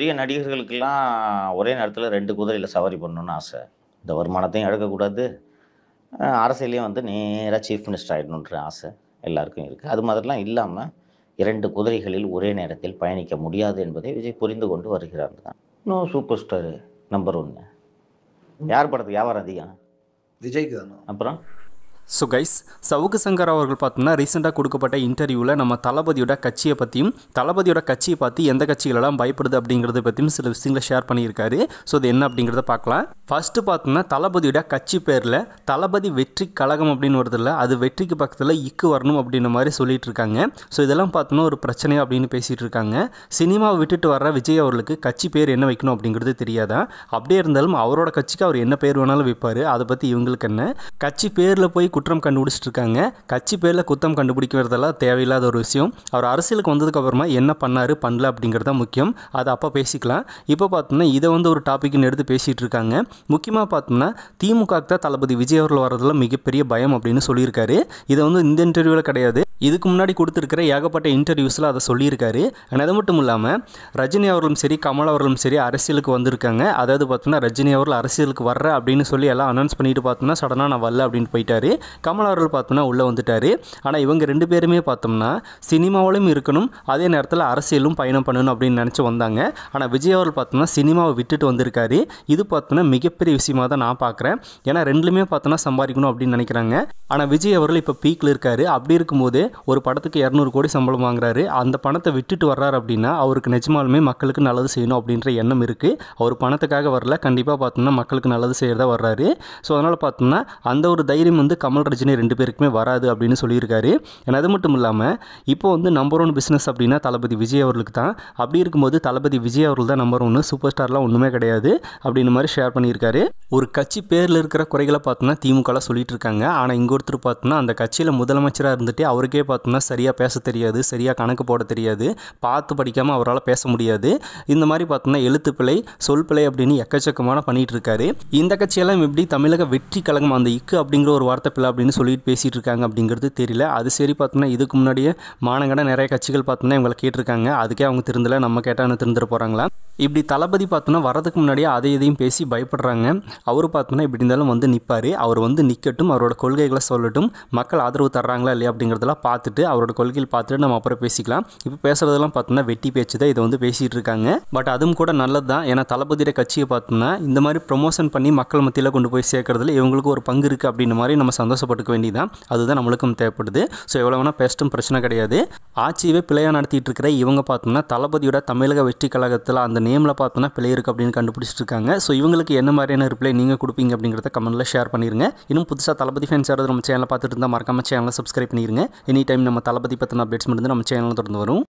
பெரிய நடிகர்களுக்கெல்லாம் ஒரே நேரத்தில 2 குதிரையில சவாரி பண்ணணும்னு ஆசை. இந்த வருமானத்தையும் இழக்கக்கூடாது. அரசியல்லயும் வந்து நேரா சீஃப் மினிஸ்டர் ஆயிடணுன்ற ஆசை எல்லாருக்கும் இருக்கு. அது மாதிரிலாம் இல்லாம 2 குதிரைகளில் ஒரே நேரத்தில் பயணிக்க முடியாது என்பதை விஜய் புரிந்து கொண்டு வருகிறார் தான். இன்னும் சூப்பர் ஸ்டார் நம்பர் 1. யார் படத்துக்கு வியாபாரம் அதிகம்? விஜய்க்கு தானே. அப்புறம் ஸோ கைஸ், சவுக்கு சங்கர் அவர்கள் பார்த்தோம்னா ரீசெண்டாக கொடுக்கப்பட்ட இன்டர்வியூவில் நம்ம தளபதியோட கட்சியை பற்றியும் தளபதியோட கட்சியை பார்த்து எந்த கட்சிகளெல்லாம் பயப்படுது அப்படிங்கிறத பற்றியும் சில விஷயங்களை ஷேர் பண்ணியிருக்காரு. ஸோ அது என்ன அப்படிங்கிறத பார்க்கலாம். ஃபஸ்ட்டு பார்த்தோம்னா தளபதியோட கட்சி பேரில் தளபதி வெற்றி கழகம் அப்படின்னு வருதில்ல, அது வெற்றிக்கு பக்கத்தில் இக்கு வரணும் அப்படின்ற மாதிரி சொல்லிட்டு இருக்காங்க. ஸோ இதெல்லாம் பார்த்தோம்னா ஒரு பிரச்சனை அப்படின்னு பேசிகிட்டு இருக்காங்க. சினிமாவை விட்டுட்டு வர்ற விஜய் அவர்களுக்கு கட்சி பேர் என்ன வைக்கணும் அப்படிங்கிறது தெரியாதா? அப்படியே இருந்தாலும் அவரோட கட்சிக்கு அவர் என்ன பேர் வேணாலும் வைப்பார். அதை பற்றி இவங்களுக்கு என்ன? கட்சி பேரில் போய் குற்றம் கண்டுபிடிச்சிட்டு இருக்காங்க. கட்சி பேரில் குற்றம் கண்டுபிடிக்கிறதெல்லாம் தேவையில்லாத ஒரு விஷயம். அவர் அரசியலுக்கு வந்ததுக்கு அப்புறமா என்ன பண்ணாரு பண்ணல அப்படிங்கிறத முக்கியம். அதை அப்போ பேசிக்கலாம். இப்போ பார்த்தோம்னா இதை வந்து ஒரு டாபிக்னு எடுத்து பேசிகிட்டு இருக்காங்க. முக்கியமாக பார்த்தோம்னா திமுகவுக்கு தான் தளபதி விஜய் அவர்கள் வரதுல மிகப்பெரிய பயம் அப்படின்னு சொல்லியிருக்காரு. இதை வந்து இந்த இன்டர்வியூவில் கிடையாது, இதுக்கு முன்னாடி கொடுத்துருக்கிற ஏகப்பட்ட இன்டர்வியூஸில் அதை சொல்லியிருக்காரு. ஆனால் அது மட்டும் இல்லாமல் ரஜினி அவர்களும் சரி கமல் அவர்களும் சரி அரசியலுக்கு வந்திருக்காங்க. அதாவது பார்த்தோம்னா ரஜினி அவர்கள் அரசியலுக்கு வர்ற அப்படின்னு சொல்லி எல்லாம் அனௌன்ஸ் பண்ணிட்டு பார்த்தோம்னா சடனாக நான் வரல அப்படின்னு போயிட்டாரு. கமல் அவர்கள் பார்த்தோம்னா உள்ளே வந்துட்டார். ஆனால் இவங்க 2 பேருமே பார்த்தோம்னா சினிமாவிலும் இருக்கணும், அதே நேரத்தில் அரசியலும் பயணம் பண்ணணும் அப்படின்னு நினச்சி வந்தாங்க. ஆனால் விஜய் அவர்கள் பார்த்தோம்னா சினிமாவை விட்டுட்டு வந்திருக்காரு. இது பார்த்தோம்னா மிகப்பெரிய விஷயமாக தான் நான் பார்க்குறேன். ஏன்னா ரெண்டுலேயுமே பார்த்தோம்னா சம்பாதிக்கணும் அப்படின்னு நினைக்கிறாங்க. ஆனால் விஜய் அவர்கள் இப்போ பீக்கில் இருக்கார். அப்படி இருக்கும்போது ஒரு படத்துக்கு 200 கோடி சம்பளம் வாங்குறாரு. அந்த பணத்தை விட்டுட்டு வர்றாரு அப்படின்னா அவருக்கு நிஜமாலுமே மக்களுக்கு நல்லது செய்யணும் அப்படின்ற எண்ணம் இருக்குது. அவர் பணத்துக்காக வரல, கண்டிப்பாக பார்த்தோம்னா மக்களுக்கு நல்லது செய்கிறதா வர்றாரு. ஸோ அதனால் பார்த்தோம்னா அந்த ஒரு தைரியம் வந்து கமல் ரஜினி 2 பேருக்குமே வராது அப்படின்னு சொல்லியிருக்காரு. ஏன்னா அது மட்டும் இல்லாமல் இப்போ வந்து நம்பர் 1 பிஸ்னஸ் அப்படின்னா தளபதி விஜய் அவர்களுக்கு தான். அப்படி இருக்கும்போது தளபதி விஜய் அவர்கள் தான் நம்பர் 1, சூப்பர் ஸ்டார்லாம் ஒன்றுமே கிடையாது அப்படின்னு மாதிரி ஷேர் பண்ணியிருக்காரு. ஒரு கட்சி பேரில் இருக்கிற குறைகளை பார்த்தோம்னா திமுகலாம் சொல்லிட்டு இருக்காங்க. ஆனால் இங்கே ஒருத்தர் பார்த்தோம்னா அந்த கட்சியில் முதலமைச்சராக இருந்துட்டு அவருக்கே பார்த்தோம்னா சரியாக பேச தெரியாது, சரியாக கணக்கு போட தெரியாது, பார்த்து படிக்காமல் அவரால் பேச முடியாது. இந்த மாதிரி பார்த்தோம்னா எழுத்து பிழை சொல் பிழை அப்படின்னு எக்கச்சக்கமான பண்ணிட்டு இருக்காரு. இந்த கட்சியெல்லாம் எப்படி தமிழக வெற்றி கழகம் அந்த இக்கு அப்படிங்கிற ஒரு வார்த்தை பிள்ளை அப்படின்னு சொல்லிட்டு பேசிகிட்டு இருக்காங்க அப்படிங்கிறது தெரியல. அது சரி பார்த்தோம்னா இதுக்கு முன்னாடியே மானங்கட நிறைய கட்சிகள் பார்த்தோம்னா இவங்களை கேட்டிருக்காங்க. அதுக்கே அவங்க திருந்தலை, நம்ம கேட்டால் திருந்துட போகிறாங்களா? இப்படி தளபதி பார்த்தோம்னா வரதுக்கு முன்னாடியே அதை இதையும் பேசி பயப்படுறாங்க. அவர் பார்த்தோம்னா இப்படி இருந்தாலும் வந்து நிற்பார். அவர் வந்து நிற்கட்டும், அவரோட கொள்கைகளை சொல்லட்டும், மக்கள் ஆதரவு தர்றாங்களா இல்லையா அப்படிங்கிறதெல்லாம் பார்த்துட்டு அவரோட கொள்கைகள் பார்த்துட்டு நம்ம அப்புறம் பேசிக்கலாம். இப்போ பேசுகிறதெல்லாம் பார்த்தோம்னா வெட்டி பேச்சு தான் இதை வந்து பேசிகிட்டு இருக்காங்க. பட் அதுவும் கூட நல்லது தான். ஏன்னா தளபதியோட கட்சியை பார்த்தோம்னா இந்த மாதிரி ப்ரொமோஷன் பண்ணி மக்கள் மத்தியில் கொண்டு போய் சேர்க்கறதுல இவங்களுக்கு ஒரு பங்கு இருக்குது அப்படின்ற மாதிரி நம்ம சந்தோஷப்பட்டுக்க வேண்டியதான். அதுதான் நம்மளுக்கும் தேவைப்படுது. ஸோ எவ்வளோ வேணால் பேசிட்டும் பிரச்சனை கிடையாது. ஆட்சியவே பிழையாக நடத்திட்டு இருக்கிற இவங்க பார்த்தோம்னா தளபதியோட தமிழக வெற்றி கழகத்தில் அந்த நேமில் பார்த்தோம்னா பிழை இருக்குது அப்படின்னு கண்டுபிடிச்சிட்டு இருக்காங்க. ஸோ இவங்களுக்கு என்ன மாதிரியான ரிப்ளை நீங்கள் கொடுப்பீங்க அப்படிங்கிறத கமெண்ட்டில் ஷேர் பண்ணிடுங்க. இன்னும் புதுசாக தளபதி ஃபேன்ஸ் யாராவது நம்ம சேனலை பார்த்துட்டு இருந்தால் மறக்காம சேனலை சப்ஸ்கிரைப் பண்ணிடுங்க. எனி டைம் நம்ம தளபதி பற்றின அப்டேட்ஸ் மட்டும் நம்ம சேனலில் தொடர்ந்து வரும்.